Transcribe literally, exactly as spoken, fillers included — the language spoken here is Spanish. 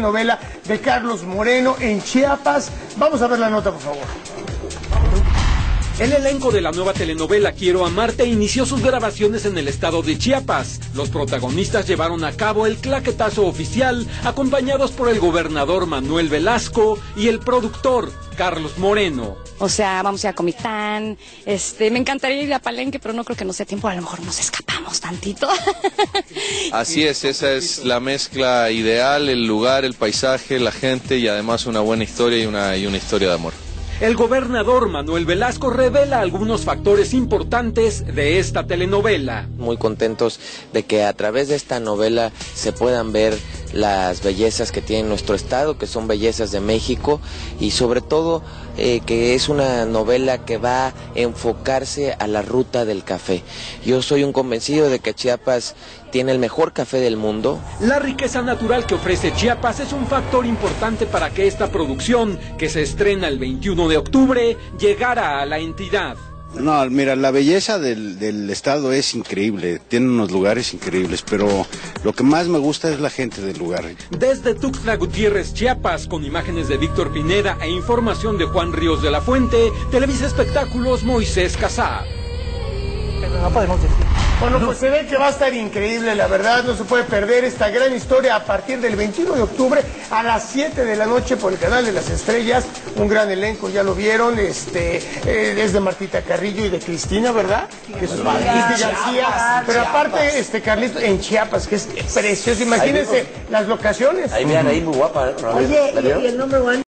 telenovela de Carlos Moreno en Chiapas. Vamos a ver la nota, por favor. El elenco de la nueva telenovela Quiero Amarte inició sus grabaciones en el estado de Chiapas. Los protagonistas llevaron a cabo el claquetazo oficial, acompañados por el gobernador Manuel Velasco y el productor Carlos Moreno. O sea, vamos a ir a Comitán, este, me encantaría ir a Palenque, pero no creo que nos dé tiempo, a lo mejor nos escapamos tantito. Así es, esa es la mezcla ideal, el lugar, el paisaje, la gente y además una buena historia y una, y una historia de amor. El gobernador Manuel Velasco revela algunos factores importantes de esta telenovela. Muy contentos de que a través de esta novela se puedan ver las bellezas que tiene nuestro estado, que son bellezas de México, y sobre todo eh, que es una novela que va a enfocarse a la ruta del café. Yo soy un convencido de que Chiapas tiene el mejor café del mundo. La riqueza natural que ofrece Chiapas es un factor importante para que esta producción, que se estrena el veintiuno de octubre, llegara a la entidad. No, mira, la belleza del, del estado es increíble, tiene unos lugares increíbles, pero lo que más me gusta es la gente del lugar. Desde Tuxtla Gutiérrez, Chiapas, con imágenes de Víctor Pineda e información de Juan Ríos de la Fuente, Televisa Espectáculos, Moisés Casá. Pero no podemos decir. Bueno, pues se ve que va a estar increíble, la verdad, no se puede perder esta gran historia a partir del veintiuno de octubre a las siete de la noche por el Canal de las Estrellas. Un gran elenco, ya lo vieron, este, eh, es de Martita Carrillo y de Cristina, ¿verdad? Que es Cristi García, pero aparte, este, Carlito, en Chiapas, que es precioso, imagínense las locaciones. Ahí vean, ahí muy guapa, ¿eh? Oye, y el nombre